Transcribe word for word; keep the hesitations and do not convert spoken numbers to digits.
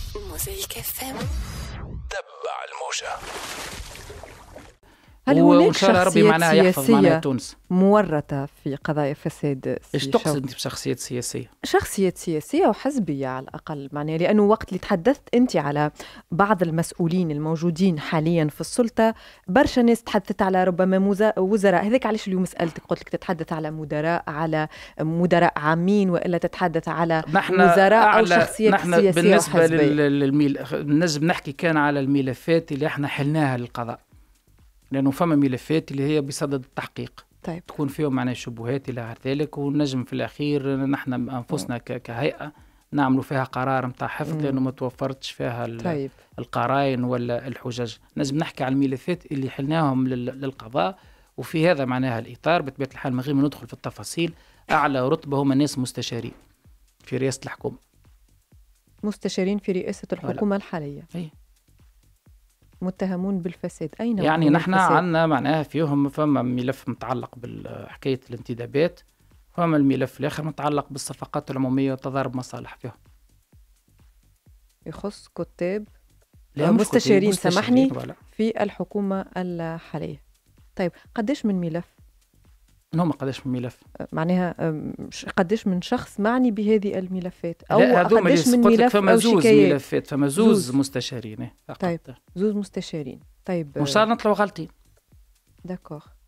موزايك اف ام. تبع الموجة. هل هناك شخصيات سياسية مورطة في قضايا فساد؟ ايش تقصد انت بشخصيات سياسية؟ شخصيات سياسية وحزبية على الأقل، معناها لأنه وقت اللي تحدثت أنت على بعض المسؤولين الموجودين حاليا في السلطة، برشا ناس تحدثت على ربما وزراء. هذاك علاش اليوم سألتك، قلت لك تتحدث على مدراء، على مدراء عامين، وإلا تتحدث على وزراء أو شخصيات نحن سياسية بالنسبة وحزبية؟ للميل نجم نحكي كان على الملفات اللي احنا حلناها للقضاء، لأنه فما ملفات اللي هي بصدد التحقيق. طيب. تكون فيهم معنا شبهات إلى غير ذلك، ونجم في الأخير نحن أنفسنا كهيئة نعملوا فيها قرار متاع حفظ، لأنه ما توفرتش فيها طيب. القرائن ولا الحجج. نجم نحكي على الملفات اللي حلناهم للقضاء، وفي هذا معناها الإطار بطبيعة الحال من غير ما ندخل في التفاصيل. أعلى رتبة هم الناس مستشارين في رئاسة الحكومة. مستشارين في رئاسة الحكومة الحالية. أي. متهمون بالفساد. أين يعني نحن عندنا معناها فيهم، فما ملف متعلق بحكاية الانتدابات، فما الملف الآخر متعلق بالصفقات العمومية وتضارب مصالح فيهم، يخص كتاب مستشارين, مستشارين سامحني في الحكومة الحالية. طيب قديش من ملف؟ هم قديش من ملف؟ معناها قديش من شخص معني بهذه الملفات؟ أو قديش من ملف فما زوز ملفات، فما زوز, زوز مستشارين. طيب زوز مستشارين. طيب وإن شاء الله نطلعوا غلطين. داكوغ.